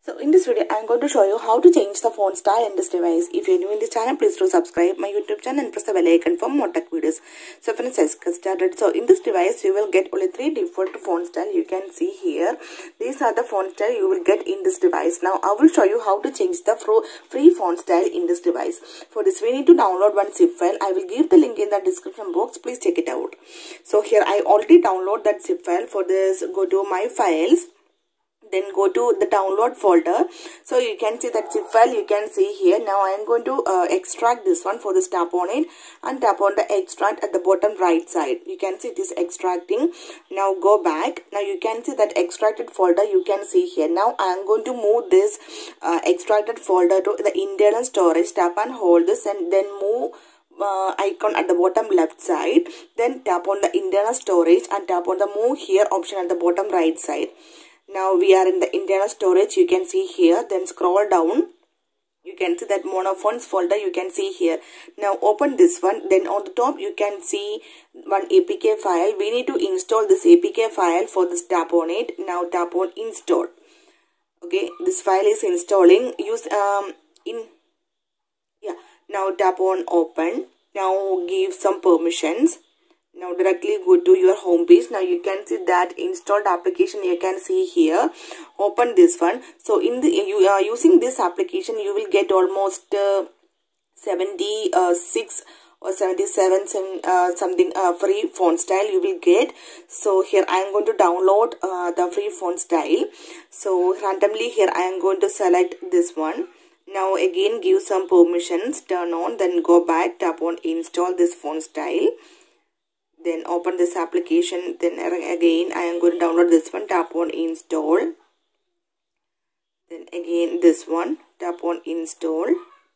So in this video, I am going to show you how to change the font style in this device. If you are new in this channel, please do subscribe my YouTube channel and press the bell icon for more tech videos. So friends, let's get started. So in this device, you will get only 3 default font style. You can see here. These are the font style you will get in this device. Now I will show you how to change the free font style in this device. For this, we need to download one zip file. I will give the link in the description box. Please check it out. So here I already download that zip file. For this, go to my files. Then go to the download folder. So you can see that zip file you can see here. Now I am going to extract this one. For this, tap on it and tap on the extract at the bottom right side. You can see it is extracting. Now go back. Now you can see that extracted folder you can see here. Now I am going to move this extracted folder to the internal storage. Tap and hold this and then move icon at the bottom left side. Then tap on the internal storage and tap on the move here option at the bottom right side. Now we are in the internal storage, you can see here. Then scroll down. You can see that monofonts folder you can see here. Now open this one. Then on the top you can see one APK file. We need to install this APK file. For this, tap on it. Now tap on install. Okay, this file is installing. Now tap on open. Now give some permissions. Now directly go to your home page. Now you can see that installed application you can see here. Open this one. So in the using this application you will get almost 76 or 77 something free font style you will get. So here I am going to download the free font style. So randomly here I am going to select this one. Now again give some permissions, turn on, then go back, tap on install this font style. Then open this application. Then again I am going to download this one. Tap on install. Then again this one. Tap on install.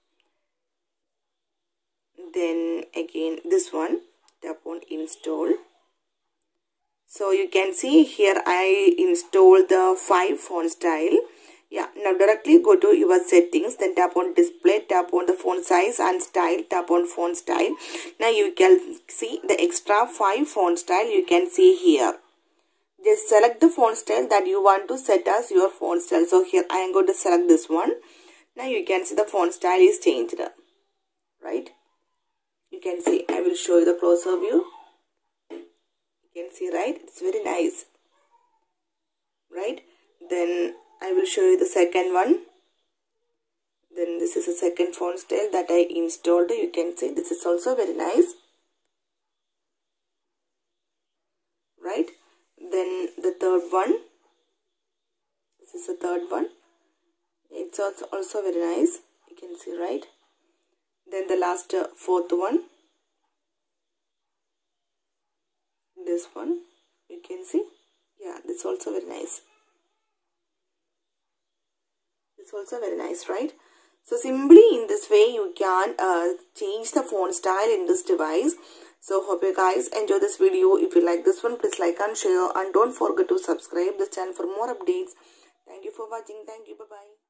Then again this one. Tap on install. So you can see here I installed the 5 font style. Yeah, now directly go to your settings, then tap on display, tap on the font size and style, tap on font style. Now you can see the extra 5 font style you can see here. Just select the font style that you want to set as your font style. So here I am going to select this one. Now you can see the font style is changed. Right? You can see, I will show you the closer view. You can see, right? It's very nice. Right? Then I will show you the second one. Then this is the second font style that I installed. You can see this is also very nice. Right? Then the third one. This is the third one. It's also very nice. You can see, right? Then the last fourth one. This one. You can see. Yeah, this is also very nice. It's also very nice, right? So simply in this way you can change the font style in this device. So hope you guys enjoy this video. If you like this one, please like and share, and don't forget to subscribe this channel for more updates. Thank you for watching. Thank you. Bye bye.